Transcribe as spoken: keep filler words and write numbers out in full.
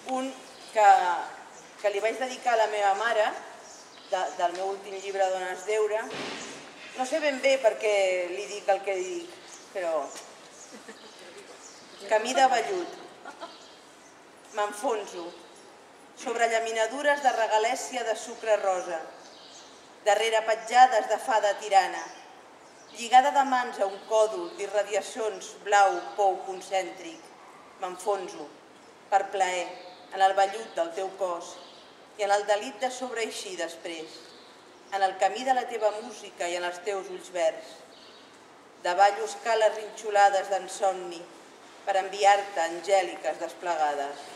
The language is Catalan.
un que li vaig dedicar a la meva mare, del meu últim llibre Dones Deure. No sé ben bé per què li dic el que dic, però... Camí de vellut. M'enfonso. Sobre llaminadures de regalèssia de sucre rosa. Darrere petjades de fada tirana. Lligada de mans a un còdol d'irradiacions blau pou concèntric. M'enfonso, per plaer, en el vellut del teu cos i en el delit de sobreeixir després, en el camí de la teva música i en els teus ulls verds. Davallo escales rinxolades d'ensomni per enviar-te angèliques desplegades.